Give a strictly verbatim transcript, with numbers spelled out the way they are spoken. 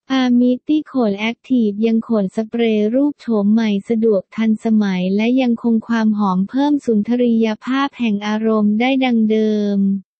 อาร์ มิติโขนแอคทีฟยังขนสเปรย์รูปโฉมใหม่สะดวกทันสมัยและยังคงความหอมเพิ่มสุนทรียภาพแห่งอารมณ์ได้ดังเดิม